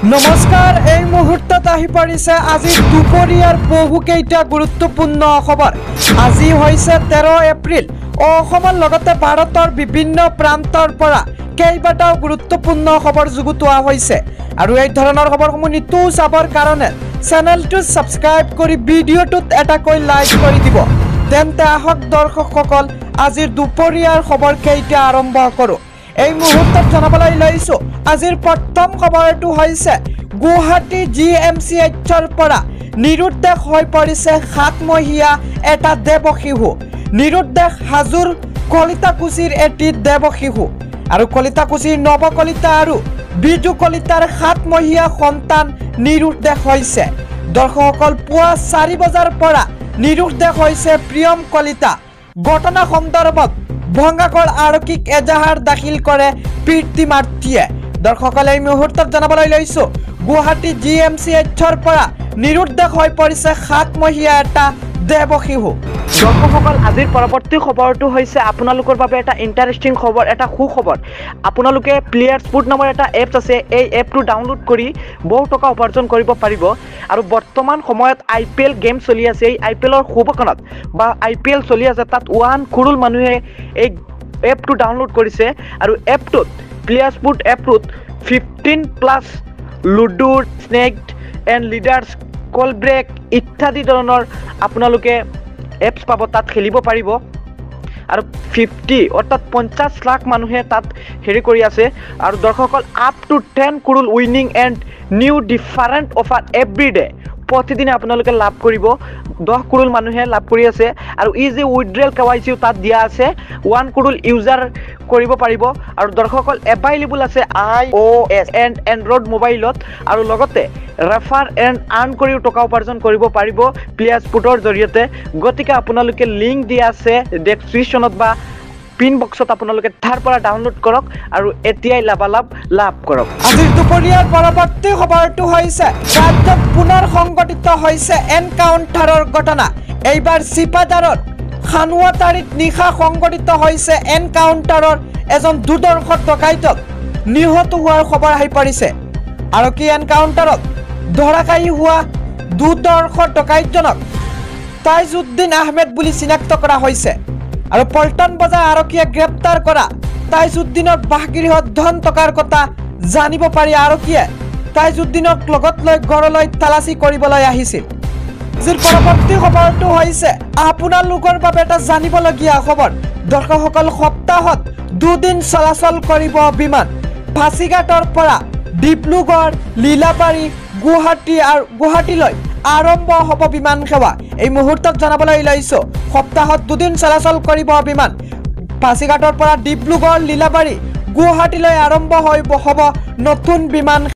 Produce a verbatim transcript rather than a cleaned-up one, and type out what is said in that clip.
নমস্কাৰ, এই মুহূৰ্তত আহি পৰিছে আজি দুপৰীয়াৰ বহুকেইটা গুৰুত্বপূৰ্ণ খবৰ। আজি হৈছে তেৰ এপ্ৰিল। অসমৰ লগতে ভাৰতৰ বিভিন্ন প্ৰান্তৰ পৰা কেইবাটাও গুৰুত্বপূৰ্ণ খবৰ যুগুতোৱা হৈছে আৰু এই ধৰণৰ খবৰসমূহ নিতৌ চাবৰ কাৰণে চেনেলটো ছাবস্ক্ৰাইব কৰি ভিডিঅ'টোত এটাকৈ লাইক কৰি দিব। তেন্তে আহক দৰ্শকসকল, আজিৰ দুপৰীয়াৰ খবৰ কেইটা আৰম্ভ কৰোঁ। এই মুহূৰ্তত জনাবলৈ লৈছোঁ আজিৰ প্ৰথম খবৰটো হৈছে গুৱাহাটী জি এম চি এইচৰ পৰা নিৰুদ্দেশ হৈ পৰিছে সাতমহীয়া এটা দেৱ শিশু। নিৰুদ্দেশ হাজোৰ কলিতাকুছিৰ এটি দেৱ শিশু আৰু কলিতাকুছিৰ নৱ কলিতা আৰু বিজু কলিতাৰ সাতমহীয়া সন্তান নিৰুদ্দেশ হৈছে। দৰ্শকসকল, পুৱা চাৰি বজাৰ পৰা নিৰুদ্দেশ হৈছে প্ৰিয়ম কলিতা। ঘটনা সন্দৰ্ভত ভংগাগড় আৰক্ষীক এজাহাৰ দাখিল কৰে প্ৰীতি মাৰ্তীয়ে। দৰ্শকসকল, এই মুহূৰ্তত জনাবলৈ লৈছোঁ গুৱাহাটী জি এম চি এইচৰ পৰা নিৰুদ্দেশ হৈ পৰিছে সাতমহীয়া এটা দেৱ শিশু। দৰ্শকসকল, আজিৰ পৰৱৰ্তী খবৰটো হৈছে আপোনালোকৰ বাবে এটা ইণ্টাৰেষ্টিং খবৰ, এটা সুখবৰ। আপোনালোকে প্লেয়াৰ্ছ ফুড নামৰ এটা এপছ আছে, এই এপটো ডাউনলোড কৰি বহু টকা উপাৰ্জন কৰিব পাৰিব। আৰু বৰ্তমান সময়ত আই পি এল গেম চলি আছে। এই আই পি এলৰ শুভকণত বা আই পি এল চলি আছে, তাত ওৱান কৰোৰ মানুহে এই এপটো ডাউনলোড কৰিছে আৰু এপটোত প্লেয়াৰ্ছ ফুড এপটোত ফিফটিন প্লাছ লুডুৰ snake and ladders call break ইত্যাদি ধৰণৰ আপোনালোকে এপছ পাব, তাত খেলিব পাৰিব। আৰু ফিফটি অৰ্থাৎ পঞ্চাছ লাখ মানুহে তাত হেৰি কৰি আছে। আৰু দৰ্শকসকল, up to ten crore winning and new different offer every day, প্ৰতিদিনে আপোনালোকে লাভ কৰিব। দহ কৰোৰ মানুহে লাভ কৰি আছে আৰু ইজি উইথড্ৰেল কে ৱাই চিও তাত দিয়া আছে। ওৱান কৰোৰ ইউজাৰ কৰিব পাৰিব। আৰু দৰ্শকসকল, এভাইলেবল আছে I O' S and Android মোবাইলত। আৰু লগতে ৰেফাৰ এণ্ড আৰ্ণ কৰিও টকা উপাৰ্জন কৰিব পাৰিব প্লেয়াৰ্ছ ফুডৰ জৰিয়তে। গতিকে আপোনালোকে লিংক দিয়া আছে ডেছক্ৰিপশ্যনত বা পিন বক্সত, আপোনালোকে তাৰ পৰা ডাউনলোড কৰক আৰু এতিয়াই লাভালাভ লাভ কৰক। আজিৰ দুপৰীয়াৰ পৰৱৰ্তী খবৰটো হৈছে ৰাজ্যত পুনৰ সংঘটিত হৈছে এনকাউণ্টাৰৰ ঘটনা। এইবাৰ চিপাঝাৰৰ খানুৱাতাৰীত নিশা সংঘটিত হৈছে এনকাউণ্টাৰৰ এজন দুৰ্ধৰ্ষ ডকাইতক নিহত হোৱাৰ খবৰ আহি পৰিছে। আৰক্ষী এনকাউণ্টাৰত ধৰাশায়ী হোৱা দুৰ্ধৰ্ষ ডকাইতজনক তাইজুদ্দিন আহমেদ বুলি চিনাক্ত কৰা হৈছে। আৰু পল্টন বজাৰ আৰক্ষীয়ে গ্ৰেপ্তাৰ কৰা তাইজুদ্দিনৰ বাসগৃহত ধন টকাৰ কথা জানিব পাৰি আৰক্ষীয়ে তাইজুদ্দিনক লগত লৈ ঘৰলৈ তালাচী কৰিবলৈ আহিছিল। আজিৰ পৰৱৰ্তী খবৰটো হৈছে আপোনালোকৰ বাবে এটা জানিবলগীয়া খবৰ। দৰ্শকসকল, সপ্তাহত দুদিন চলাচল কৰিব বিমান। ফাঁচীঘাটৰ পৰা ডিব্ৰুগড়, লীলাবাৰী, গুৱাহাটী আৰু গুৱাহাটীলৈ আৰম্ভ হ'ব বিমান সেৱা। এই মুহূৰ্তত জনাবলৈ লৈছোঁ সপ্তাহত দুদিন চলাচল কৰিব বিমান। ফাঁচীঘাটৰ পৰা ডিব্ৰুগড়, লীলাবাৰী, গুৱাহাটীলৈ আৰম্ভ হৈ হ'ব নতুন বিমান।